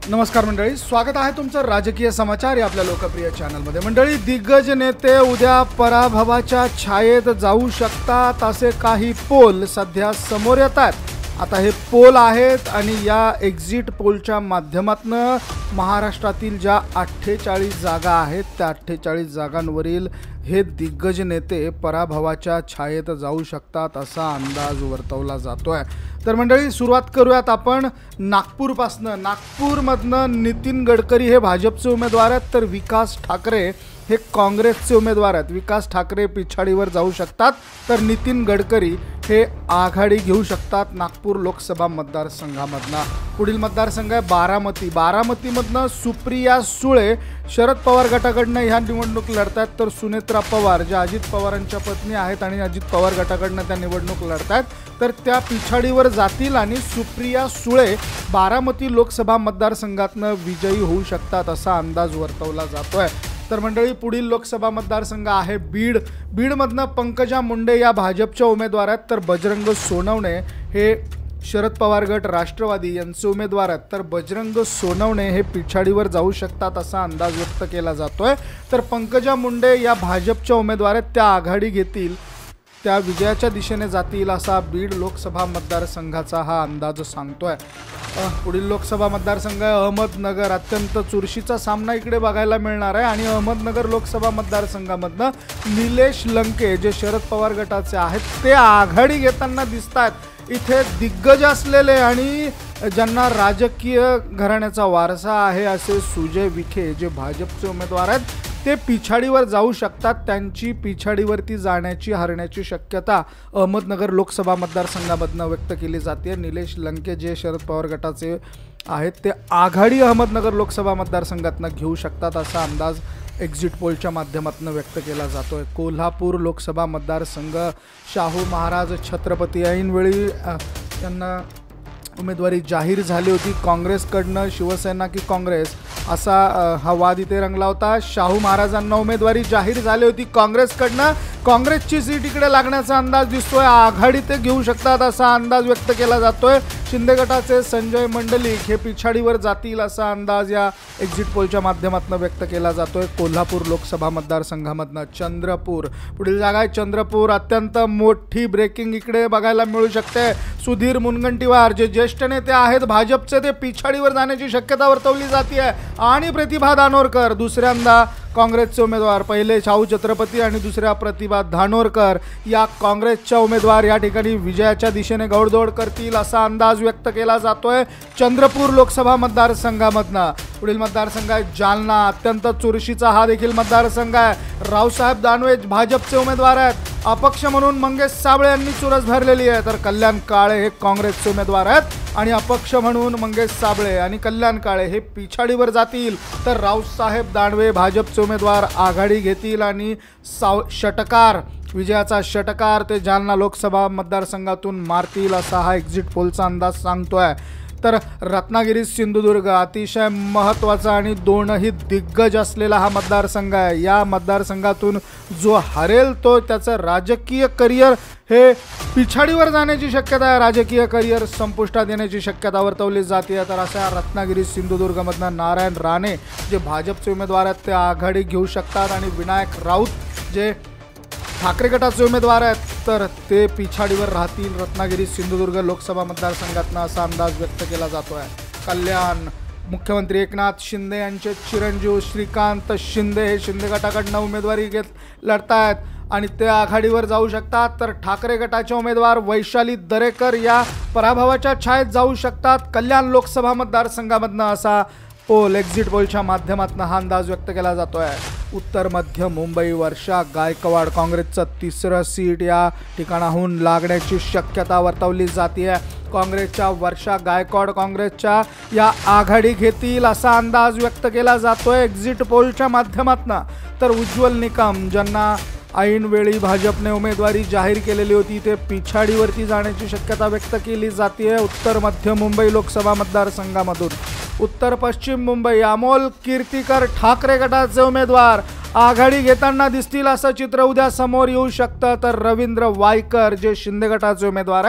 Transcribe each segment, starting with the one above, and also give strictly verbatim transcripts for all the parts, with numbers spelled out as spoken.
नमस्कार मंडळी, स्वागत आहे तुमचं राजकीय समाचार या आपल्या लोकप्रिय चॅनलमध्ये। मंडळी, दिग्गज नेते उद्या पराभवाच्या छायेत जाऊ शकतात असे काही पोल सध्या समोर येतात। आता हे पोल आहेत आणि या एक्झिट पोलच्या माध्यमातून महाराष्ट्रातील ज्या अठ्ठेचाळीस जागा आहेत त्या अठ्ठेचाळीस जागांवरील हे दिग्गज नेते पराभवाच्या छायेत जाऊ शकतात असा अंदाज वर्तवला जातोय। तर मंडळी, सुरुवात करूयात आपण नागपूरपासनं। नागपूरमधनं नितीन गडकरी हे भाजपचे उमेदवार आहेत, तर विकास ठाकरे हे काँग्रेसचे उमेदवार आहेत। विकास ठाकरे पिछाडीवर जाऊ शकतात, तर नितीन गडकरी हे आघाडी घेऊ शकतात नागपूर लोकसभा मतदारसंघामधनं। पुढील मतदारसंघ आहे बारामती। बारामतीमधनं सुप्रिया सुळे शरद पवार गटाकडनं ह्या निवडणूक लढतात, तर सुनेत्रा पवार ज्या अजित पवारांच्या पत्नी आहेत आणि अजित पवार गटाकडनं त्या निवडणूक लढतात, तर त्या पिछाडीवर जातील आणि सुप्रिया सुळे बारामती लोकसभा मतदारसंघातनं विजयी होऊ शकतात असा अंदाज वर्तवला जातोय। तर मंडळी, पुढील लोकसभा मतदारसंघ आहे बीड। बीडमधनं पंकजा मुंडे या भाजपच्या उमेदवार आहेत, तर बजरंग सोनवणे हे शरद पवार गट राष्ट्रवादी यांचे उमेदवार आहेत, तर बजरंग सोनवणे हे पिछाडीवर जाऊ शकतात असा अंदाज व्यक्त केला जातोय। तर पंकजा मुंडे या भाजपच्या उमेदवार आहेत, त्या आघाडी घेतील, त्या विजयाच्या दिशेने जातील असा बीड लोकसभा मतदारसंघाचा हा अंदाज सांगतोय। पुढील लोकसभा मतदारसंघ आहे अहमदनगर। अत्यंत चुरशीचा सामना इकडे बघायला मिळणार आहे आणि अहमदनगर लोकसभा मतदारसंघामधनं निलेश लंके जे शरद पवार गटाचे आहेत ते आघाडी घेताना दिसत आहेत। इथे दिग्गज असलेले आणि ज्यांना राजकीय घराण्याचा वारसा आहे असे सुजय विखे जे भाजपचे उमेदवार आहेत ते पिछाडीवर जाऊ शकतात। त्यांची पिछाडीवरती जाण्याची हरण्याची शक्यता अहमदनगर लोकसभा मतदारसंघामधनं व्यक्त केली जाते। निलेश लंके जे शरद पवार गटाचे आहेत ते आघाडी अहमदनगर लोकसभा मतदारसंघातनं घेऊ शकतात असा अंदाज एक्झिट पोलच्या माध्यमातून व्यक्त केला जातोय। कोल्हापूर लोकसभा मतदारसंघ शाहू महाराज छत्रपती ऐनवेळी यांना उमेदवारी जाहीर झाली होती काँग्रेसकडनं। शिवसेना की काँग्रेस असा हा वाद इथे रंगला होता। शाहू महाराजांना उमेदवारी जाहीर झाली होती काँग्रेसकडनं, काँग्रेसची सीट इकडे लागण्याचा अंदाज दिसतोय, आघाडी ते घेऊ शकतात असा अंदाज व्यक्त केला जातोय। शिंदे गटाचे संजय मंडलिक हे पिछाडीवर जातील असा अंदाज या एक्झिट पोलच्या माध्यमातून व्यक्त केला जातोय। कोल्हापूर लोकसभा मतदारसंघामधनं चंद्रपूर पुढील जागा आहे चंद्रपूर। अत्यंत मोठी ब्रेकिंग इकडे बघायला मिळू शकते। सुधीर मुनगंटीवार जे ज्येष्ठ नेते आहेत भाजपचे ते पिछाडीवर जाण्याची शक्यता वर्तवली जाते आणि प्रतिभा दानोरकर दुसऱ्यांदा काँग्रेसचे उमेदवार, पहिले शाहू छत्रपती आणि दुसऱ्या प्रतिभा धानोरकर या काँग्रेसच्या उमेदवार या ठिकाणी विजयाच्या दिशेने गौडदौड करतील असा अंदाज व्यक्त केला जातोय चंद्रपूर लोकसभा मतदारसंघामधनं। पुढील मतदारसंघ आहे जालना। अत्यंत चुरशीचा हा देखील मतदारसंघ आहे। रावसाहेब दानवे भाजपचे उमेदवार आहेत, अपक्ष म्हणून मंगेश साबळे यांनी चुरस भरलेली आहे, तर कल्याण काळे हे काँग्रेसचे उमेदवार आहेत आणि अपक्ष म्हणून मंगेश साबळे आणि कल्याण काळे हे पिछाडीवर जातील, तर रावसाहेब दानवे भाजपचे उमेदवार आघाडी घेतील आणि साव षटकार विजयाचा षटकार ते जालना लोकसभा मतदारसंघातून मारतील असा हा एक्झिट पोलचा अंदाज सांगतोय। तर रत्नागिरी सिंधुदुर्ग अतिशय महत्त्वाचा आणि दोनही दिग्गज असलेला हा मतदारसंघ आहे। या मतदारसंघातून जो हरेल तो त्याचं राजकीय करिअर हे पिछाडीवर जाण्याची शक्यता आहे, राजकीय करिअर संपुष्टात येण्याची शक्यता वर्तवली जाते। तर अशा रत्नागिरी सिंधुदुर्गमधनं नारायण राणे जे भाजपचे उमेदवार आहेत ते आघाडी घेऊ शकतात आणि विनायक राऊत जे ठाकरे गटाचे उमेदवार आहेत तर ते पिछाडीवर राहतील रत्नागिरी सिंधुदुर्ग लोकसभा मतदारसंघातनं असा अंदाज व्यक्त केला जातो आहे। कल्याण मुख्यमंत्री एकनाथ शिंदे यांचे चिरंजीव श्रीकांत शिंदे हे शिंदे गटाकडनं उमेदवारी घेत लढतायत आणि ते आघाडीवर जाऊ शकतात, तर ठाकरे गटाचे उमेदवार वैशाली दरेकर या पराभवाच्या छायेत जाऊ शकतात कल्याण लोकसभा मतदारसंघामधनं असा पोल एक्झिट पोलच्या माध्यमातून हा अंदाज व्यक्त केला जातोय। उत्तर मध्य मुंबई वर्षा गायकवाड काँग्रेसचं तिसरं सीट या ठिकाणाहून लागण्याची शक्यता वर्तवली जाते। काँग्रेसच्या वर्षा गायकवाड काँग्रेसच्या या आघाडी घेतील असा अंदाज व्यक्त केला जातोय एक्झिट पोलच्या माध्यमातून। तर उज्ज्वल निकम ज्यांना ऐनवेळी भाजपने उमेदवारी जाहीर केलेली होती ते पिछाडीवरती जाण्याची शक्यता व्यक्त केली जाते उत्तर मध्य मुंबई लोकसभा मतदारसंघामधून। उत्तर पश्चिम मुंबई अमोल कीर्तिकर ठाकरे गटाचे उमेदवार आघाडी घेताना दिसतील असं चित्र उद्या समोर येऊ शकतं, तर रवींद्र वायकर जे शिंदे गटाचे उमेदवार आहेत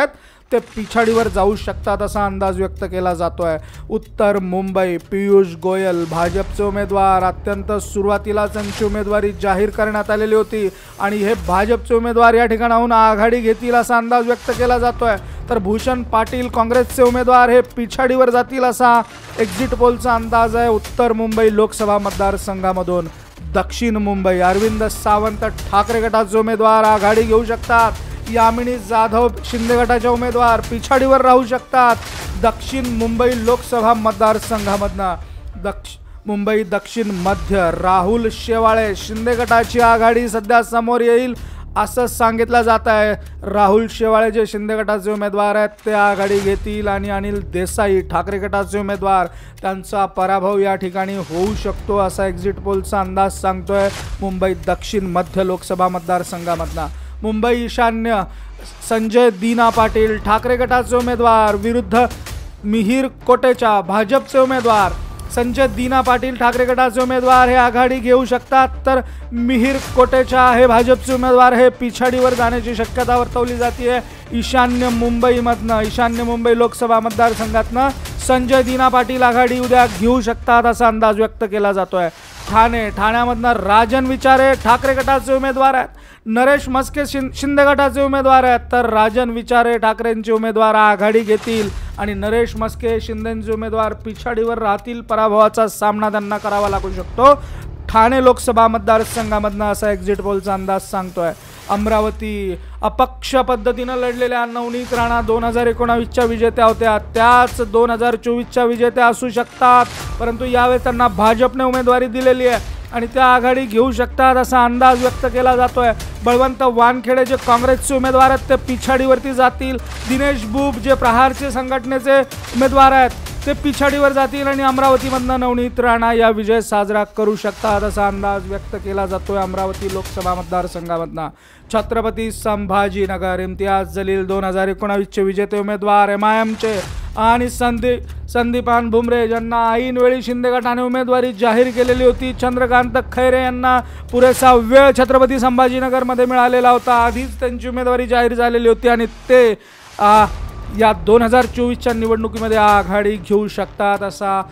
ते पिछाडीवर जाऊ शकतात असा अंदाज व्यक्त केला जातोय। उत्तर मुंबई पियुष गोयल भाजपचे उमेदवार अत्यंत सुरुवातीलाच त्यांची उमेदवारी जाहीर करण्यात आलेली होती आणि हे भाजपचे उमेदवार या ठिकाणाहून आघाडी घेतील असा अंदाज व्यक्त केला जातोय। तर भूषण पाटील काँग्रेसचे उमेदवार हे पिछाडीवर जातील असा एक्झिट पोलचा अंदाज आहे उत्तर मुंबई लोकसभा मतदारसंघामधून। दक्षिण मुंबई अरविंद सावंत ठाकरे गटाचे उमेदवार आघाडी घेऊ शकतात, यामिनी जाधव शिंदे गटाचे उमेदवार पिछाडीवर राहू शकतात। दक्षिण मुंबई लोकसभा मतदारसंघामधनं दक्ष मुंबई दक्षिण मध्य राहुल शेवाळे शिंदे गटाची आघाडी सध्या समोर येईल असं सांगितलं जात आहे। राहुल शेवाळे जे शिंदे गटाचे उमेदवार आहेत ते आघाडी घेतील आणि अनिल देसाई ठाकरे गटाचे उमेदवार त्यांचा पराभव या ठिकाणी होऊ शकतो असा एक्झिट पोलचा अंदाज सांगतोय मुंबई दक्षिण मध्य लोकसभा मतदारसंघामधला। मुंबई ईशान्य संजय दीना पाटील ठाकरे गटाचे उमेदवार विरुद्ध मिहिर कोटेचा भाजपचे उमेदवार। संजय दीना पाटील ठाकरे गटाचे उमेदवार हे आघाडी घेऊ शकतात, तर मिहिर कोटेचा हे भाजपचे उमेदवार हे पिछाडीवर जाण्याची शक्यता वर्तवली जाते। ईशान्य मुंबईमधनं ईशान्य मुंबई लोकसभा मतदारसंघातनं संजय दीना पाटील आघाडी उद्या घेऊ शकतात असा अंदाज व्यक्त केला जातोय। ठाणे ठाण्यामधनं राजन विचारे ठाकरे गटाचे उमेदवार आहेत, नरेश मस्के शिंदे गटाचे उमेदवार आहेत, तर राजन विचारे ठाकरेंचे उमेदवार आघाडी घेतील आणि नरेश मस्के शिंदेंचे उमेदवार पिछाडीवर राहतील। पराभवाचा सामना त्यांना करावा लागू शकतो ठाणे लोकसभा मतदारसंघामधनं असा एक्झिट पोलचा अंदाज सांगतोय। अमरावती अपक्ष पद्धतीनं लढलेल्या नवनीत राणा दोन हजार एकोणावीसच्या विजेत्या होत्या, त्याच दोन हजार चोवीसच्या विजेत्या असू शकतात, परंतु यावेळी त्यांना भाजपने उमेदवारी दिलेली आहे आणि त्या आघाडी घेऊ शकतात असा अंदाज व्यक्त केला जातोय। बळवंत वानखेडे जे काँग्रेसचे उमेदवार आहेत ते पिछाडीवरती जातील, दिनेश बुब जे प्रहारचे संघटनेचे उमेदवार आहेत ते पिछाडीवर जातील आणि अमरावतीमधनं नवनीत राणा या विजय साजरा करू शकतात असा अंदाज व्यक्त केला जातोय अमरावती लोकसभा मतदारसंघामधनं। छत्रपती संभाजीनगर इम्तियाज जलील दोन हजार एकोणावीसचे विजेते उमेदवार एम आय एमचे आणि संदीप संदीपान भुमरे ज्यांना ऐनवेळी शिंदे गटाने उमेदवारी जाहीर केलेली होती। चंद्रकांत खैरे यांना पुरेसा वेळ छत्रपती संभाजीनगरमध्ये मिळालेला होता, आधीच त्यांची उमेदवारी जाहीर झालेली होती आणि ते आ, या दोन हजार चोवीसच्या निवडणुकीमध्ये आघाडी घेऊ शकतात असा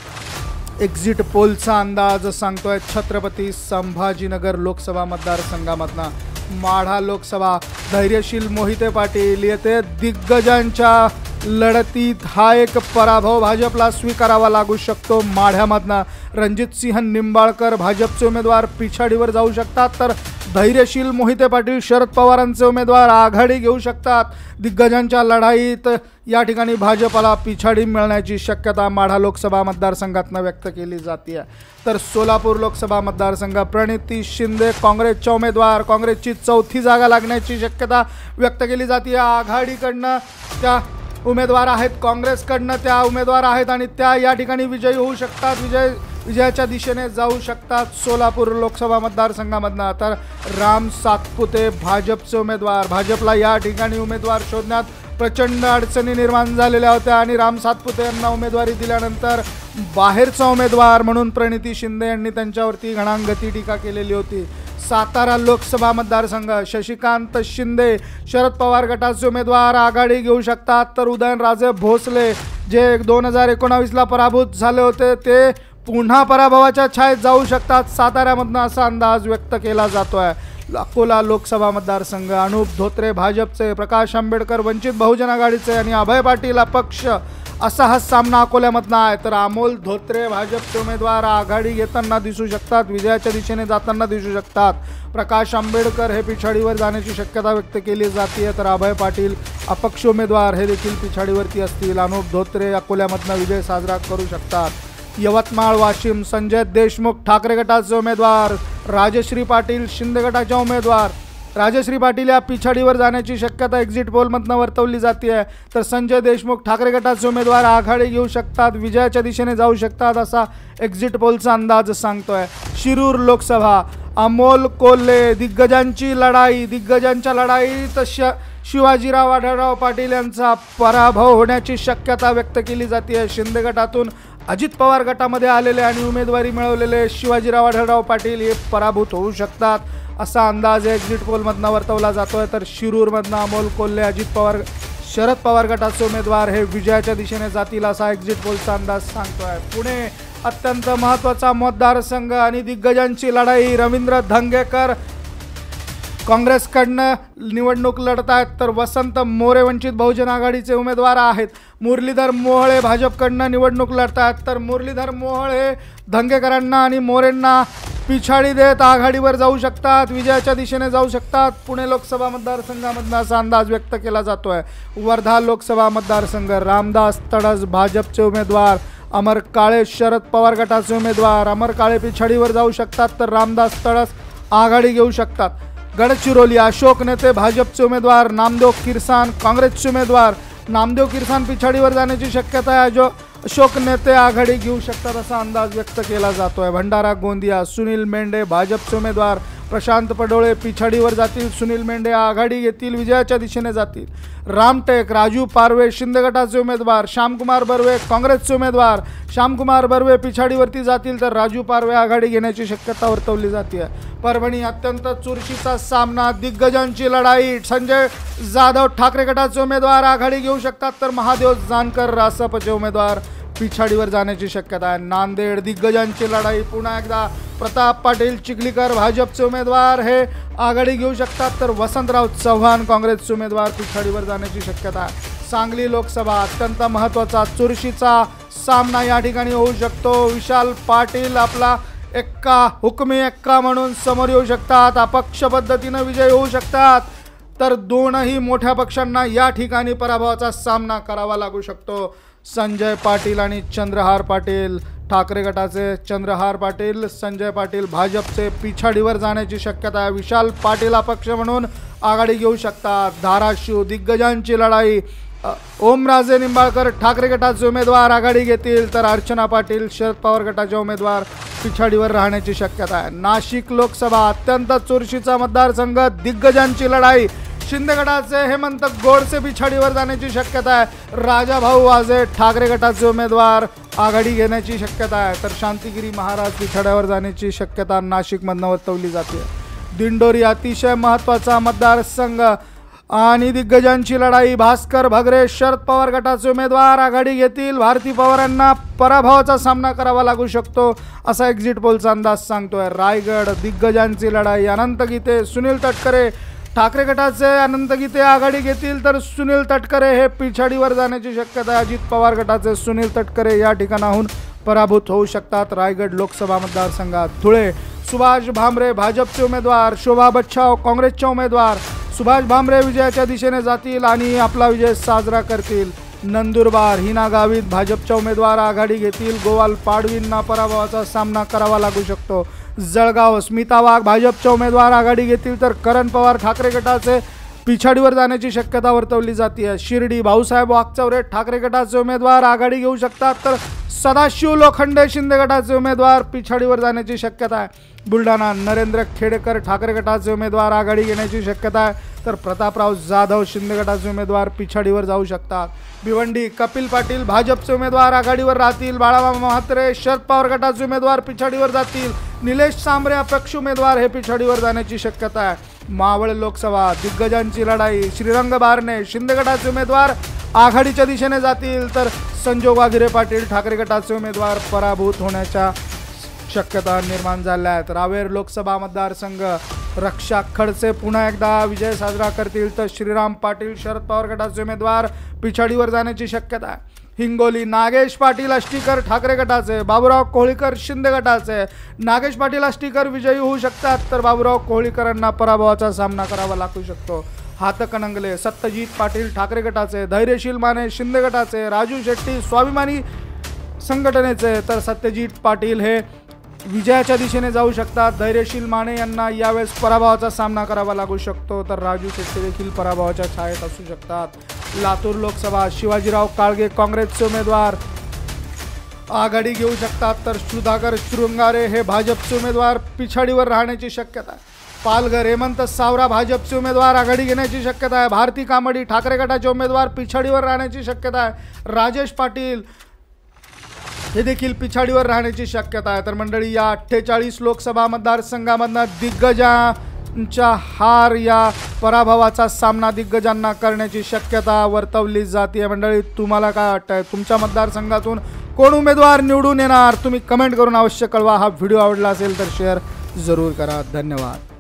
एक्झिट पोलचा अंदाज सांगतोय छत्रपती संभाजीनगर लोकसभा मतदारसंघामधनं। माढा लोकसभा धैर्यशील मोहिते पाटील येथे दिग्गजांच्या लढतीत हा एक पराभव भाजपला स्वीकारावा लागू शकतो। माढ्यामधनं रणजित सिंह निंबाळकर भाजपचे उमेदवार पिछाडीवर जाऊ शकतात, तर धैर्यशील मोहिते पाटील शरद पवारांचे उमेदवार आघाडी घेऊ शकतात। दिग्गजांच्या लढाईत या ठिकाणी भाजपला पिछाडी मिळण्याची शक्यता माढा लोकसभा मतदारसंघातनं व्यक्त केली जाते। तर सोलापूर लोकसभा मतदारसंघ प्रणिती शिंदे काँग्रेसच्या उमेदवार, काँग्रेसची चौथी जागा लागण्याची शक्यता व्यक्त केली जाते। आघाडीकडनं त्या उमेदवार आहेत, काँग्रेसकडनं त्या उमेदवार आहेत आणि त्या या ठिकाणी विजयी होऊ शकतात, विजय विजयाच्या दिशेने जाऊ शकतात सोलापूर लोकसभा मतदारसंघामधनं। तर राम सातपुते भाजपचे उमेदवार, भाजपला या ठिकाणी उमेदवार शोधण्यात प्रचंड अडचणी निर्माण झालेल्या होत्या आणि राम सातपुते यांना उमेदवारी दिल्यानंतर बाहेरचा उमेदवार म्हणून प्रणिती शिंदे यांनी त्यांच्यावरती घणांगती टीका केलेली होती। सातारा लोकसभा मतदारसंघ शशिकांत शिंदे शरद पवार गटाचे उमेदवार आघाडी घेऊ शकतात, तर उदयनराजे भोसले जे दोन हजार एकोणावीसला पराभूत झाले होते ते पुन्हा पराभवाच्या छायेत जाऊ शकतात साताऱ्यामधनं असा अंदाज व्यक्त केला जातोय। अकोला लोकसभा मतदारसंघ अनुप धोत्रे भाजपचे, प्रकाश आंबेडकर वंचित बहुजन आघाडीचे आणि अभय पाटील अपक्ष असा हा सामना अकोल्यामधनं आहे। तर अमोल धोत्रे भाजपचे उमेदवार आघाडी घेताना दिसू शकतात, विजयाच्या दिशेने जाताना दिसू शकतात। प्रकाश आंबेडकर हे पिछाडीवर जाण्याची शक्यता व्यक्त केली जाते, तर अभय पाटील अपक्ष उमेदवार हे देखील पिछाडीवरती असतील। अनुप धोत्रे अकोल्यामधनं विजय साजरा करू शकतात। यवतमाळ वाशिम संजय देशमुख ठाकरे गटाचे उमेदवार, राजश्री पाटील शिंदे गटाच्या उमेदवार, राजश्री पाटील या पिछाडीवर जाण्याची शक्यता एक्झिट पोलमधनं वर्तवली जाते आहे, तर संजय देशमुख ठाकरे गटाचे उमेदवार आघाडी घेऊ शकतात, विजयाच्या दिशेने जाऊ शकतात असा एक्झिट पोलचा अंदाज सांगतोय। शिरूर लोकसभा अमोल कोल्हे दिग्गजांची लढाई, दिग्गजांच्या लढाईत श शिवाजीराव आढळराव पाटील यांचा पराभव होण्याची शक्यता व्यक्त केली जाते। शिंदे गटातून अजित पवार गटामध्ये आलेले आणि उमेदवारी मिळवलेले शिवाजीराव आढळराव पाटील हे पराभूत होऊ शकतात असा अंदाज एक्झिट पोलमधनं वर्तवला जातोय। तर शिरूरमधनं अमोल कोल्हे, अजित पवार शरद पवार गटाचे उमेदवार हे विजयाच्या दिशेने जातील असा एक्झिट पोलचा अंदाज सांगतोय। पुणे अत्यंत महत्त्वाचा मतदारसंघ आणि दिग्गजांची लढाई। रवींद्र धंगेकर काँग्रेसकडनं निवडणूक लढत आहेत, तर वसंत मोरे वंचित बहुजन आघाडीचे उमेदवार आहेत। मुरलीधर मोहोळ भाजपकडनं निवडणूक लढत आहेत, तर मुरलीधर मोहोळ हे धंगेकरांना आणि मोरेंना पिछाडी देत आघाडीवर जाऊ शकतात, विजयाच्या दिशेने जाऊ शकतात। पुणे लोकसभा मतदारसंघामधून असा अंदाज व्यक्त केला जातोय। वर्धा लोकसभा मतदारसंघ रामदास तडस भाजपचे उमेदवार, अमर काळे शरद पवार गटाचे उमेदवार। अमर काळे पिछाडीवर जाऊ शकतात, तर रामदास तडस आघाडी घेऊ शकतात। गडचिरोली अशोक नेते भाजपचे उमेदवार, नामदेव किरसान काँग्रेसचे उमेदवार। नामदेव किरसान पिछाडीवर जाण्याची शक्यता आहे, जो अशोक नेते आघाडी घेऊ शकतात असा अंदाज व्यक्त केला जातोय। भंडारा गोंदिया सुनील मेंढे भाजपचे उमेदवार, प्रशांत पडोळे पिछाडीवर जातील, सुनील मेंढे आघाडी घेतील, विजयाच्या दिशेने जातील। रामटेक राजू पारवे शिंदे गटाचे उमेदवार, श्यामकुमार बर्वे काँग्रेसचे उमेदवार। श्यामकुमार बर्वे पिछाडीवरती जातील, तर राजू पारवे आघाडी घेण्याची शक्यता वर्तवली जाते। परभणी अत्यंत चुरशीचा सामना, दिग्गजांची लढाई। संजय जाधव ठाकरे गटाचे उमेदवार आघाडी घेऊ शकतात, तर महादेव जानकर रासपचे उमेदवार पिछाडीवर जाण्याची शक्यता आहे। नांदेड दिग्गजांची लढाई पुन्हा एकदा, प्रताप पाटील चिखलीकर भाजपचे उमेदवार हे आघाडी घेऊ शकतात, तर वसंतराव चव्हाण काँग्रेसचे उमेदवार पिछाडीवर जाण्याची शक्यता आहे। सांगली लोकसभा अत्यंत महत्त्वाचा चुरशीचा सामना या ठिकाणी होऊ शकतो। विशाल पाटील आपला एक्का हुकमी एक्का म्हणून समोर येऊ शकतात, अपक्ष पद्धतीने विजय होऊ शकतात, तर दोनही मोठ्या पक्षांना या ठिकाणी पराभवाचा सामना करावा लागू शकतो। संजय पाटील आणि चंद्रहार पाटील ठाकरे गटाचे, चंद्रहार पाटील संजय पाटील भाजपचे पिछाडीवर जाण्याची शक्यता आहे। विशाल पाटील अपक्ष म्हणून आघाडी घेऊ शकतात। धाराशिव दिग्गजांची लढाई, ओमराजे निंबाळकर ठाकरे गटाचे उमेदवार आघाडी घेतील, तर अर्चना पाटील शरद पवार गटाचे उमेदवार पिछाडीवर राहण्याची शक्यता आहे। नाशिक लोकसभा अत्यंत चुरशीचा मतदारसंघ, दिग्गजांची लढाई। शिंदे गटाचे हेमंत गोडसे पिछाडीवर जाण्याची शक्यता आहे। राजाभाऊ वाजे ठाकरे गटाचे उमेदवार आघाडी घेण्याची शक्यता आहे, तर शांतिगिरी महाराज पिछाड्यावर जाण्याची शक्यता नाशिकमधून वर्तवली जाते। दिंडोरी अतिशय महत्त्वाचा मतदारसंघ आणि दिग्गजांची लढाई। भास्कर भगरे शरद पवार गटाचे उमेदवार आघाडी घेतील, भारती पवारांना पराभवाचा सामना करावा लागू शकतो असा एक्झिट पोलचा अंदाज सांगतोय। रायगड दिग्गजांची लढाई, अनंत गीते सुनील तटकरे ठाकरे गटाचे अनंत गीते आघाडी घेतील, तर सुनील तटकरे हे पिछाडीवर जाण्याची शक्यता आहे। अजित पवार गटाचे सुनील तटकरे या ठिकाणाहून पराभूत होऊ शकतात। रायगड लोकसभा मतदारसंघात धुळे सुभाष भामरे भाजपचे उमेदवार, शोभा बच्छाव काँग्रेसचे उमेदवार। सुभाष भामरे विजयाच्या दिशेने जातील आणि आपला विजय साजरा करतील। नंदुरबार हिना गावित भाजपच्या उमेदवार आघाडी घेतील, गोवाल पाडवींना पराभवाचा सामना करावा लागू शकतो। जळगाव स्मिता वाघ भाजपच्या उमेदवार आघाडी घेतील, तर करण पवार ठाकरे गटाचे पिछाडीवर जाण्याची शक्यता वर्तवली जाते। शिर्डी भाऊसाहेब वाकचौरे ठाकरे गटाचे उमेदवार आघाडी घेऊ शकतात, तर सदाशिव लोखंडे शिंदे गटाचे उमेदवार पिछाडीवर जाण्याची शक्यता आहे। बुलढाणा नरेंद्र खेडेकर ठाकरे गटाचे उमेदवार आघाडी घेण्याची शक्यता आहे, तर प्रतापराव जाधव शिंदे गटाचे उमेदवार पिछाडीवर जाऊ शकतात। भिवंडी कपिल पाटील भाजपचे उमेदवार आघाडीवर राहतील, बाळामामा म्हात्रे शरद पवार गटाचे उमेदवार पिछाडीवर जातील, निलेश सांबरे अपक्ष उमेदवार हे पिछाडीवर जाण्याची शक्यता आहे। मावळ लोकसभा दिग्गजांची लढाई, श्रीरंग बारणे शिंदे गटाचे उमेदवार आघाडीच्या दिशेने जातील, तर संजोग वाघिरे पाटील ठाकरे गटाचे उमेदवार पराभूत होण्याच्या शक्यता निर्माण झाल्या आहेत। रावेर लोकसभा मतदारसंघ रक्षा खडसे पुन्हा एकदा विजय साजरा करतील, तर श्रीराम पाटील शरद पवार गटाचे उमेदवार पिछाडीवर जाण्याची शक्यता आहे। हिंगोली नागेश पाटील आष्टीकर ठाकरे गटाचे, बाबूराव कोहळीकर शिंदे गटाचे। नागेश पाटील आष्टीकर विजयी होऊ शकतात, तर बाबूराव कोहळीकरांना पराभवाचा सामना करावा लागू शकतो। हातकणंगले सत्यजित पाटील ठाकरे गटाचे, धैर्यशील माने शिंदे गटाचे, राजू शेट्टी स्वाभिमानी संघटनेचे, तर सत्यजित पाटील हे विजयाच्या दिशेने जाऊ शकतात। धैर्यशील माने यांना यावेळेस पराभवाचा सामना करावा लागू शकतो, तर राजू शेट्टी देखील पराभवाच्या छायेत असू शकतात। लातूर लोकसभा शिवाजीराव काळगे काँग्रेसचे उमेदवार आघाडी घेऊ शकतात, तर सुधाकर शृंगारे हे भाजपचे उमेदवार पिछाडीवर राहण्याची शक्यता आहे। पालघर हेमंत सावरा भाजपचे उमेदवार आघाडी घेण्याची शक्यता आहे। भारती कामडी ठाकरे गटाचे उमेदवार पिछाडीवर राहण्याची शक्यता आहे। राजेश पाटील हे देखील पिछाडीवर राहण्याची शक्यता आहे। तर मंडळी, या अठ्ठेचाळीस लोकसभा मतदारसंघामधनं दिग्गजा दिग्गजांच्या हार या पराभवाचा सामना दिग्गजांना करण्याची शक्यता वर्तवली जाते. मंडळी, तुम्हाला काय वाटतंय? तुमच्या मतदारसंघातून कोण उमेदवार निवडून येणार? तुम्ही कमेंट करून अवश्य कळवा. हा व्हिडिओ आवडला असेल तर शेअर जरूर करा. धन्यवाद.